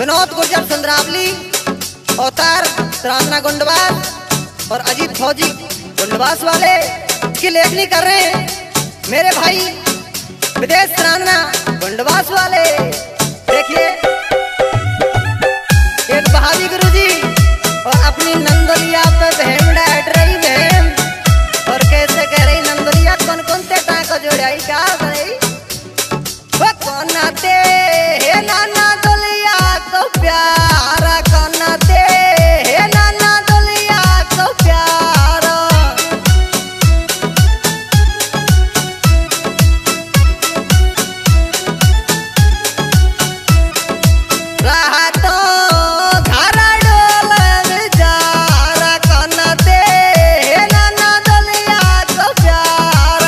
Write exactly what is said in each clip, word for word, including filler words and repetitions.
विनोद गुर्जर संद्रावली, अवतार तरान्ना गुंडवास और अजीत फौजी गुंडवास वाले की लेखनी कर रहे हैं मेरे भाई विदेश तरान्ना गुंडवास वाले। देखिए एक बहादी गुरु जी और अपनी नंदोलिया पे बहन डाट रही बहन, और कैसे कह रही नंदोलिया कौन कौन से टाँको जोड़ाई क्या रही वो कौन आते हे नाना दोलिया को प्यारा, कौन आते हे नाना दोलिया को प्यारा। रहा तो घरा डोल बेचारा, कौन आते हे नाना दोलिया को प्यारा।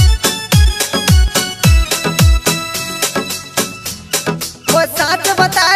वो साथ बता